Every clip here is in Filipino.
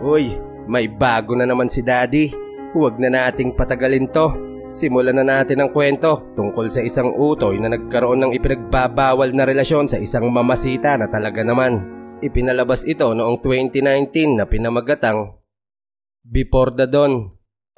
Uy, may bago na naman si Daddy. Huwag na nating patagalin to. Simulan na natin ang kwento tungkol sa isang utoy na nagkaroon ng ipinagbabawal na relasyon sa isang mamasita na talaga naman. Ipinalabas ito noong 2019 na pinamagatang Before the Dawn.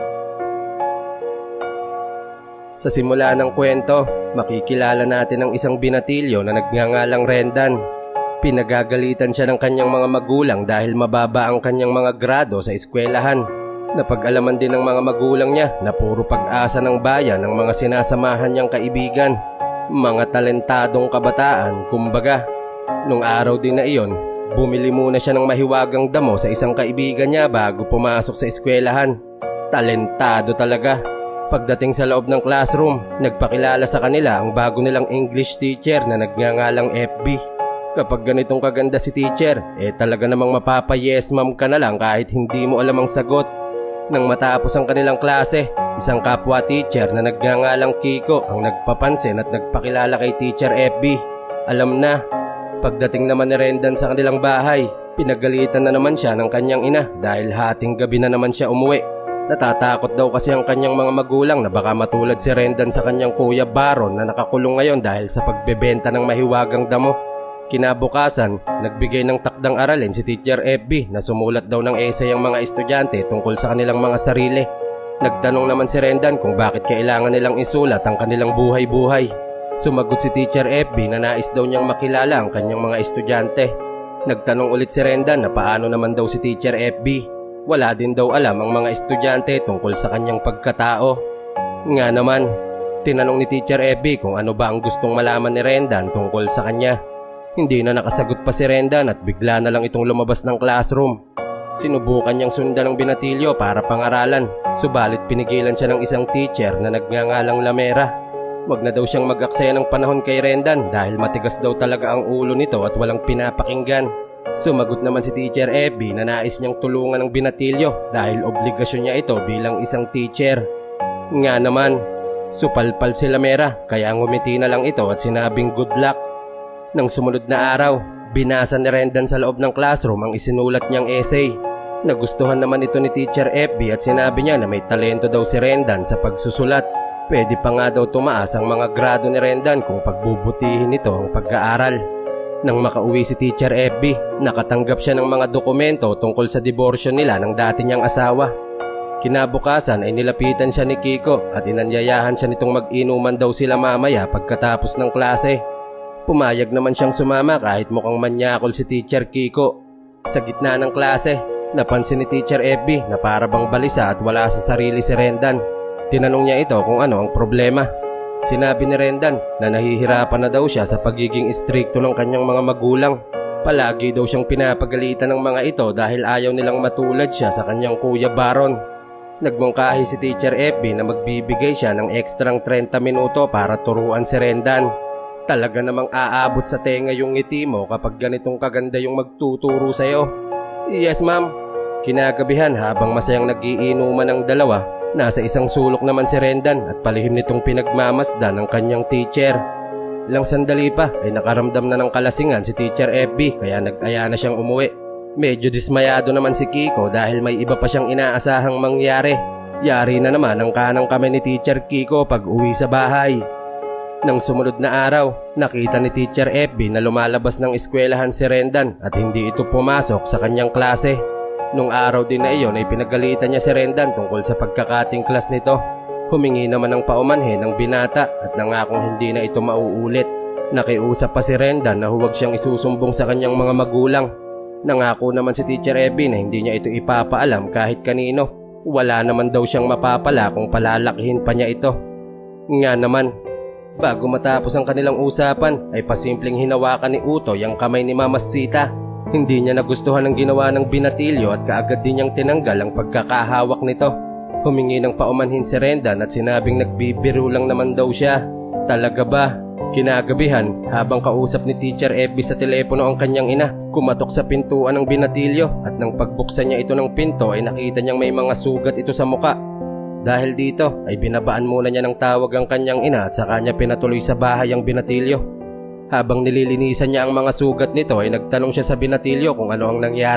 Sa simula ng kwento, makikilala natin ang isang binatilyo na nagngangalang Rendan. Pinagagalitan siya ng kanyang mga magulang dahil mababa ang kanyang mga grado sa eskwelahan. Napag-alaman din ng mga magulang niya na puro pag-asa ng bayan ng mga sinasamahan niyang kaibigan. Mga talentadong kabataan, kumbaga. Nung araw din na iyon, bumili muna siya ng mahiwagang damo sa isang kaibigan niya bago pumasok sa eskwelahan. Talentado talaga. Pagdating sa loob ng classroom, nagpakilala sa kanila ang bago nilang English teacher na nagngangalang FB. Kapag ganitong kaganda si teacher, talaga namang mapapa-yes ma'am ka na lang kahit hindi mo alam ang sagot. Nang matapos ang kanilang klase, isang kapwa teacher na nagngangalang Kiko ang nagpapansin at nagpakilala kay Teacher FB. Alam na, pagdating naman ni Rendan sa kanilang bahay, pinagalitan na naman siya ng kanyang ina dahil hating gabi na naman siya umuwi. Natatakot daw kasi ang kanyang mga magulang na baka matulad si Rendan sa kanyang kuya Baron na nakakulong ngayon dahil sa pagbebenta ng mahiwagang damo. Kinabukasan, nagbigay ng takdang aralin si Teacher FB na sumulat daw ng essay ang mga estudyante tungkol sa kanilang mga sarili. Nagtanong naman si Rendan kung bakit kailangan nilang isulat ang kanilang buhay-buhay. Sumagot si Teacher FB na nais daw niyang makilala ang kanyang mga estudyante. Nagtanong ulit si Rendan na paano naman daw si Teacher FB. Wala din daw alam ang mga estudyante tungkol sa kanyang pagkatao. Nga naman, tinanong ni Teacher FB kung ano ba ang gustong malaman ni Rendan tungkol sa kanya. Hindi na nakasagot pa si Rendan at bigla na lang itong lumabas ng classroom. Sinubukan niyang sundan ng binatilyo para pangaralan, subalit pinigilan siya ng isang teacher na nagngangalang Lamera. Wag na daw siyang mag-aksaya ng panahon kay Rendan dahil matigas daw talaga ang ulo nito at walang pinapakinggan. Sumagot naman si Teacher FB na nais niyang tulungan ng binatilyo dahil obligasyon niya ito bilang isang teacher. Nga naman, supalpal si Lamera kaya ngumiti na lang ito at sinabing good luck. Nang sumunod na araw, binasa ni Rendan sa loob ng classroom ang isinulat niyang essay. Nagustuhan naman ito ni Teacher FB at sinabi niya na may talento daw si Rendan sa pagsusulat. Pwede pa nga daw tumaas ang mga grado ni Rendan kung pagbubutihin nito ang pag-aaral. Nang makauwi si Teacher FB, nakatanggap siya ng mga dokumento tungkol sa diborsyo nila ng dati niyang asawa. Kinabukasan ay nilapitan siya ni Kiko at inanyayahan siya nitong mag-inuman daw sila mamaya pagkatapos ng klase. Pumayag naman siyang sumama kahit mukhang manyakol si Teacher Kiko. Sa gitna ng klase, napansin ni Teacher FB na para bang balisa at wala sa sarili si Rendan. Tinanong niya ito kung ano ang problema. Sinabi ni Rendan na nahihirapan na daw siya sa pagiging istrikto ng kanyang mga magulang. Palagi daw siyang pinapagalitan ng mga ito dahil ayaw nilang matulad siya sa kanyang kuya Baron. Nagmungkahi si Teacher FB na magbibigay siya ng ekstrang 30 minuto para turuan si Rendan. Talaga namang aabot sa tenga yung ngiti mo kapag ganitong kaganda yung magtuturo sa'yo. Yes ma'am. Kinagabihan habang masayang nagiinuman ang dalawa, nasa isang sulok naman si Rendan at palihim nitong pinagmamasdan ng kanyang teacher. Ilang sandali pa ay nakaramdam na ng kalasingan si Teacher FB kaya nag-aya na siyang umuwi. Medyo dismayado naman si Kiko dahil may iba pa siyang inaasahang mangyari. Yari na naman ang kanang kamay ni Teacher Kiko pag uwi sa bahay. Nang sumunod na araw, nakita ni Teacher FB na lumalabas ng eskwelahan si Rendan at hindi ito pumasok sa kanyang klase. Nung araw din na iyon ay pinagalitan niya si Rendan tungkol sa pagkakating class nito. Humingi naman ng paumanhin ng binata at nangakong hindi na ito mauulit. Nakiusap pa si Rendan na huwag siyang isusumbong sa kanyang mga magulang. Nangako naman si Teacher FB na hindi niya ito ipapaalam kahit kanino. Wala naman daw siyang mapapala kung palalakihin pa niya ito. Nga naman, bago matapos ang kanilang usapan ay pasimpleng hinawakan ni Utoy ang kamay ni Mama Sita. Hindi niya nagustuhan ang ginawa ng binatilyo at kaagad din niyang tinanggal ang pagkakahawak nito. Humingi ng paumanhin si Rendan at sinabing nagbibiro lang naman daw siya. Talaga ba? Kinagabihan, habang kausap ni Teacher FB sa telepono ang kanyang ina, kumatok sa pintuan ng binatilyo at nang pagbuksan niya ito ng pinto ay nakita niyang may mga sugat ito sa muka. Dahil dito ay binabaan muna niya ng tawag ang kanyang ina at saka niya pinatuloy sa bahay ang binatilyo. Habang nililinisan niya ang mga sugat nito ay nagtanong siya sa binatilyo kung ano ang nangyari.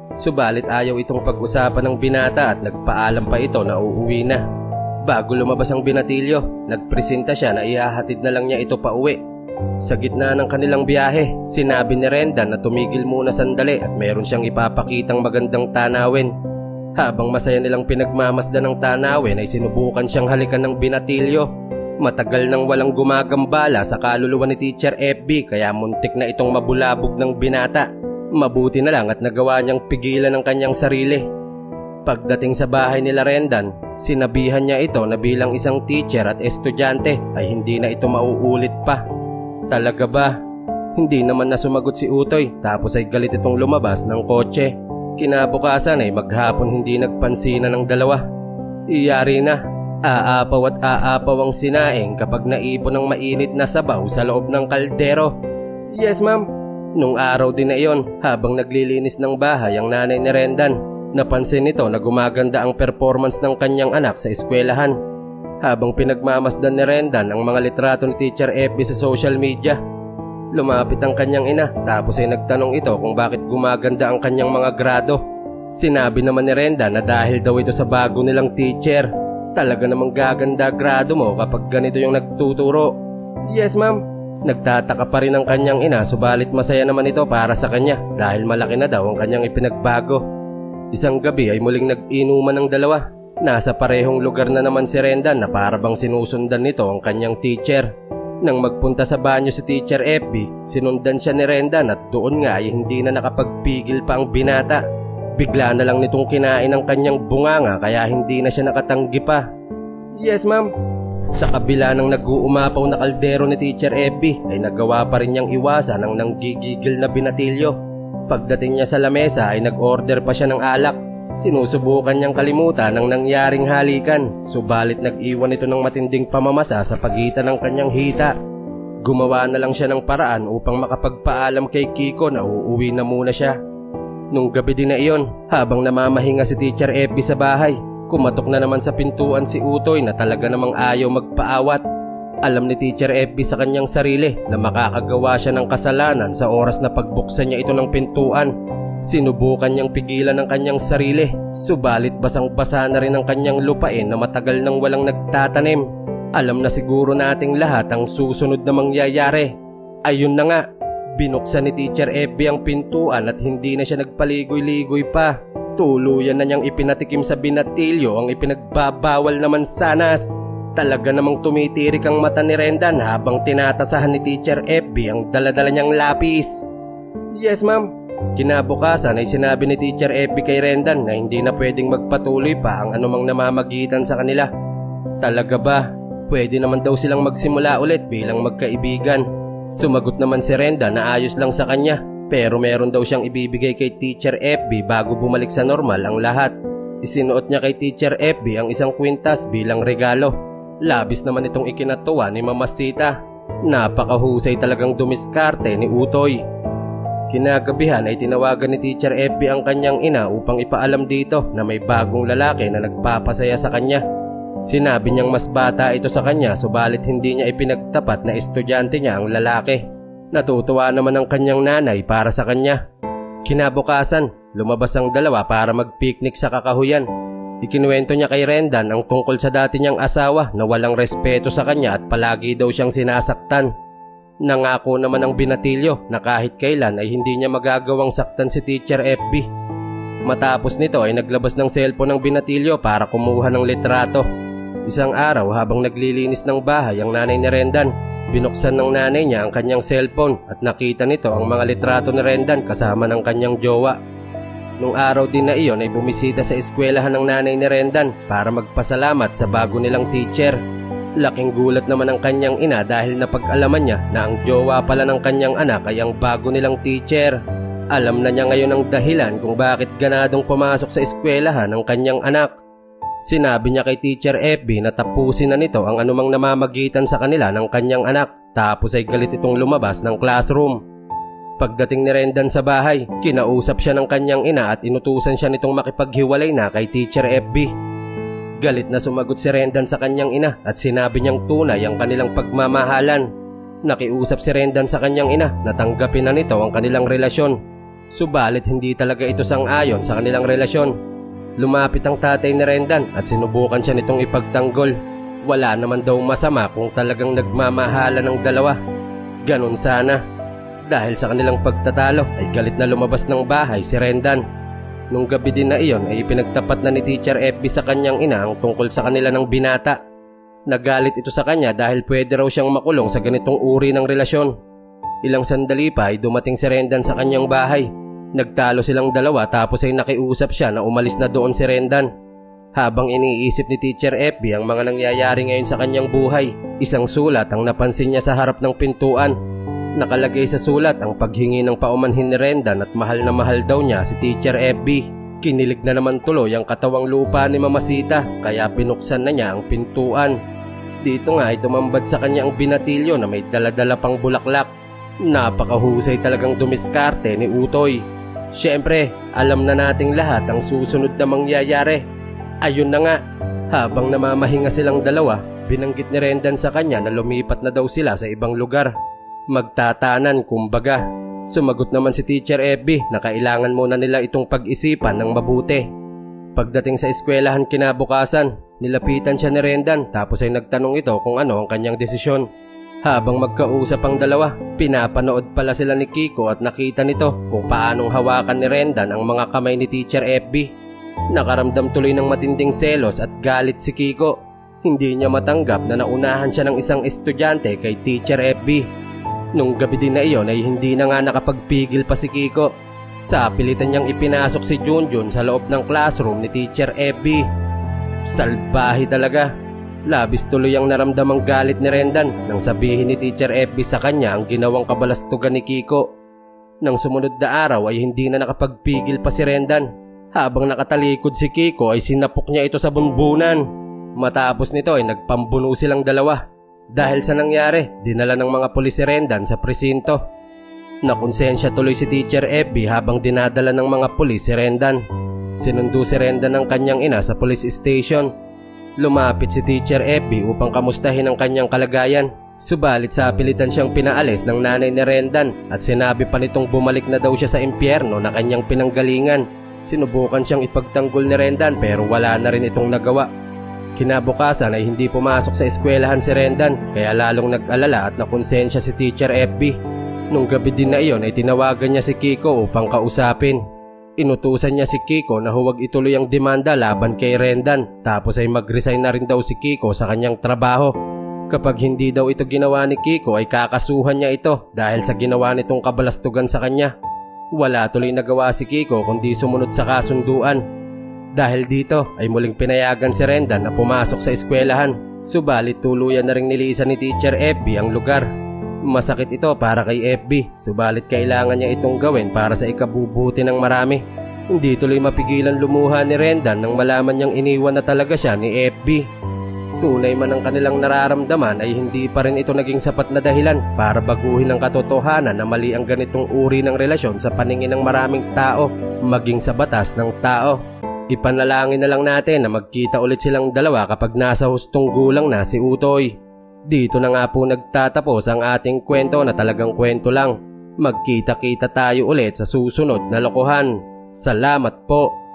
Subalit ayaw itong pag-usapan ng binata at nagpaalam pa ito na uuwi na. Bago lumabas ang binatilyo, nagpresenta siya na ihahatid na lang niya ito pa uwi. Sa gitna ng kanilang biyahe, sinabi ni Rendan na tumigil muna sandali at meron siyang ipapakitang magandang tanawin. Habang masaya nilang pinagmamasdan ng tanawin ay sinubukan siyang halikan ng binatilyo. Matagal nang walang gumagambala sa kaluluwa ni Teacher FB kaya muntik na itong mabulabog ng binata. Mabuti na lang at nagawa niyang pigilan ang kanyang sarili. Pagdating sa bahay nila Rendan, sinabihan niya ito na bilang isang teacher at estudyante ay hindi na ito mauulit pa. Talaga ba? Hindi naman na sumagot si Utoy tapos ay galit itong lumabas ng kotse. Kinabukasan ay maghapon hindi nagpansinan ng dalawa. Iyari na, aapaw at aapaw ang sinaing kapag naipon ng mainit na sabaw sa loob ng kaldero. Yes ma'am. Nung araw din na iyon, habang naglilinis ng bahay ang nanay ni Rendan, napansin nito na gumaganda ang performance ng kanyang anak sa eskwelahan. Habang pinagmamasdan ni Rendan ang mga litrato ni Teacher FB sa social media, lumapit ang kanyang ina tapos ay nagtanong ito kung bakit gumaganda ang kanyang mga grado. Sinabi naman ni Rendan na dahil daw ito sa bago nilang teacher. Talaga namang gaganda grado mo kapag ganito yung nagtuturo. Yes ma'am. Nagtataka pa rin ang kanyang ina subalit masaya naman ito para sa kanya dahil malaki na daw ang kanyang ipinagbago. Isang gabi ay muling nag-inuman ng dalawa. Nasa parehong lugar na naman si Rendan na para bang sinusundan nito ang kanyang teacher. Nang magpunta sa banyo si Teacher FB, sinundan siya ni Rendan at doon nga ay hindi na nakapagpigil pa ang binata. Bigla na lang nitong kinain ang kanyang bunganga kaya hindi na siya nakatanggi pa. Yes ma'am. Sa kabila ng nag-uumapaw na kaldero ni Teacher FB ay nagawa pa rin niyang iwasan ang nanggigigil na binatilyo. Pagdating niya sa lamesa ay nag-order pa siya ng alak. Sinusubukan niyang kalimutan ang nangyaring halikan, subalit nag-iwan ito ng matinding pamamasa sa pagitan ng kanyang hita. Gumawa na lang siya ng paraan upang makapagpaalam kay Kiko na uuwi na muna siya. Nung gabi din na iyon, habang namamahinga si Teacher FB sa bahay, kumatok na naman sa pintuan si Utoy na talaga namang ayaw magpaawat. Alam ni Teacher FB sa kanyang sarili na makakagawa siya ng kasalanan sa oras na pagbuksan niya ito ng pintuan. Sinubukan niyang pigilan ang kanyang sarili, subalit basang-basa na rin ang kanyang lupain na matagal nang walang nagtatanim. Alam na siguro nating lahat ang susunod na mangyayari. Ayun na nga, binuksan ni Teacher FB ang pintuan at hindi na siya nagpaligoy-ligoy pa. Tuluyan na niyang ipinatikim sa binatilyo ang ipinagbabawal naman sanas. Talaga namang tumitirik ang mata ni Rendan habang tinatasahan ni Teacher FB ang daladala niyang lapis. Yes ma'am. Kinabukasan ay sinabi ni Teacher FB kay Rendan na hindi na pwedeng magpatuloy pa ang anumang namamagitan sa kanila. Talaga ba? Pwede naman daw silang magsimula ulit bilang magkaibigan. Sumagot naman si Rendan na ayos lang sa kanya. Pero meron daw siyang ibibigay kay Teacher FB bago bumalik sa normal ang lahat. Isinuot niya kay Teacher FB ang isang kwintas bilang regalo. Labis naman itong ikinatuwa ni Mama Sita. Napakahusay talagang dumiskarte ni Utoy. Kinagabihan ay tinawagan ni Teacher FB ang kanyang ina upang ipaalam dito na may bagong lalaki na nagpapasaya sa kanya. Sinabi niyang mas bata ito sa kanya subalit hindi niya ipinagtapat na estudyante niya ang lalaki. Natutuwa naman ang kanyang nanay para sa kanya. Kinabukasan, lumabas ang dalawa para mag-picnic sa kakahuyan. Ikinuwento niya kay Rendan ang tungkol sa dati niyang asawa na walang respeto sa kanya at palagi daw siyang sinasaktan. Nangako naman ang binatilyo na kahit kailan ay hindi niya magagawang saktan si Teacher FB. Matapos nito ay naglabas ng cellphone ng binatilyo para kumuha ng litrato. Isang araw habang naglilinis ng bahay ang nanay ni Rendan, binuksan ng nanay niya ang kanyang cellphone at nakita nito ang mga litrato ni Rendan kasama ng kanyang jowa. Nung araw din na iyon ay bumisita sa eskwelahan ng nanay ni Rendan para magpasalamat sa bago nilang teacher. Laking gulat naman ang kanyang ina dahil napag-alaman niya na ang jowa pala ng kanyang anak ay ang bago nilang teacher. Alam na niya ngayon ang dahilan kung bakit ganadong pumasok sa eskwelahan ng kanyang anak. Sinabi niya kay Teacher FB na tapusin na nito ang anumang namamagitan sa kanila ng kanyang anak, tapos ay galit itong lumabas ng classroom. Pagdating ni Rendan sa bahay, kinausap siya ng kanyang ina at inutusan siya nitong makipaghiwalay na kay Teacher FB. Galit na sumagot si Rendan sa kanyang ina at sinabi niyang tunay ang kanilang pagmamahalan. Nakiusap si Rendan sa kanyang ina na tanggapin na nito ang kanilang relasyon. Subalit hindi talaga ito sang-ayon sa kanilang relasyon. Lumapit ang tatay ni Rendan at sinubukan siya nitong ipagtanggol. Wala naman daw masama kung talagang nagmamahala ng dalawa. Ganon sana. Dahil sa kanilang pagtatalo ay galit na lumabas ng bahay si Rendan. Nung gabi din na iyon ay ipinagtapat na ni Teacher FB sa kanyang ina ang tungkol sa kanila ng binata. Nagalit ito sa kanya dahil pwede raw siyang makulong sa ganitong uri ng relasyon. Ilang sandali pa ay dumating si Rendan sa kanyang bahay. Nagtalo silang dalawa tapos ay nakiusap siya na umalis na doon si Rendan. Habang iniisip ni Teacher FB ang mga nangyayari ngayon sa kanyang buhay, isang sulat ang napansin niya sa harap ng pintuan. Nakalagay sa sulat ang paghingi ng paumanhin ni Rendan at mahal na mahal daw niya si Teacher FB. Kinilig na naman tuloy ang katawang lupa ni Mamasita kaya binuksan na niya ang pintuan. Dito nga ay tumambad sa kanya ang binatilyo na may daladala pang bulaklak. Napakahusay talagang dumiskarte ni Utoy. Siyempre, alam na nating lahat ang susunod na mangyayari. Ayun na nga, habang namamahinga silang dalawa, binanggit ni Rendan sa kanya na lumipat na daw sila sa ibang lugar. Magtatanan kumbaga. Sumagot naman si Teacher FB na kailangan muna nila itong pag-isipan ng mabuti. Pagdating sa eskwelahan kinabukasan, nilapitan siya ni Rendan tapos ay nagtanong ito kung ano ang kanyang desisyon. Habang magkausap ang dalawa, pinapanood pala sila ni Kiko at nakita nito kung paanong hawakan ni Rendan ang mga kamay ni Teacher FB. Nakaramdam tuloy ng matinding selos at galit si Kiko. Hindi niya matanggap na naunahan siya ng isang estudyante kay Teacher FB. Nung gabi din na iyon ay hindi na nga nakapagpigil pa si Kiko. Sa pilitan niyang ipinasok si Junjun sa loob ng classroom ni Teacher FB. Salbahe talaga. Labis tuloy ang naramdamang galit ni Rendan nang sabihin ni Teacher FB sa kanya ang ginawang kabalastugan ni Kiko. Nang sumunod na araw ay hindi na nakapagpigil pa si Rendan. Habang nakatalikod si Kiko ay sinapok niya ito sa bunbunan. Matapos nito ay nagpambuno silang dalawa. Dahil sa nangyari, dinala ng mga pulis si Rendan sa presinto. Nakonsensya tuloy si Teacher FB habang dinadala ng mga pulis si Rendan. Sinundo si Rendan ng kanyang ina sa police station. Lumapit si Teacher FB upang kamustahin ang kanyang kalagayan. Subalit sa pilitan siyang pinaalis ng nanay ni Rendan at sinabi pa nitong bumalik na daw siya sa impyerno na kanyang pinanggalingan. Sinubukan siyang ipagtanggol ni Rendan pero wala na rin itong nagawa. Kinabukasan ay hindi pumasok sa eskwelahan si Rendan kaya lalong nag-alala at nakonsensya si Teacher FB. Nung gabi din na iyon ay tinawagan niya si Kiko upang kausapin. Inutusan niya si Kiko na huwag ituloy ang demanda laban kay Rendan tapos ay mag-resign na rin daw si Kiko sa kanyang trabaho. Kapag hindi daw ito ginawa ni Kiko ay kakasuhan niya ito dahil sa ginawa nitong kabalastugan sa kanya. Wala tuloy nagawa si Kiko kundi sumunod sa kasunduan. Dahil dito ay muling pinayagan si Rendan na pumasok sa eskwelahan. Subalit tuluyan na rin nilisan ni Teacher FB ang lugar. Masakit ito para kay FB, subalit kailangan niya itong gawin para sa ikabubuti ng marami. Hindi tuloy mapigilan lumuha ni Rendan nang malaman niyang iniwan na talaga siya ni FB. Tunay man ang kanilang nararamdaman ay hindi pa rin ito naging sapat na dahilan para baguhin ang katotohanan na mali ang ganitong uri ng relasyon sa paningin ng maraming tao, maging sa batas ng tao. Ipanalangin na lang natin na magkita ulit silang dalawa kapag nasa hustong gulang na si Utoy. Dito na nga po nagtatapos ang ating kwento na talagang kwento lang. Magkita-kita tayo ulit sa susunod na lokohan. Salamat po.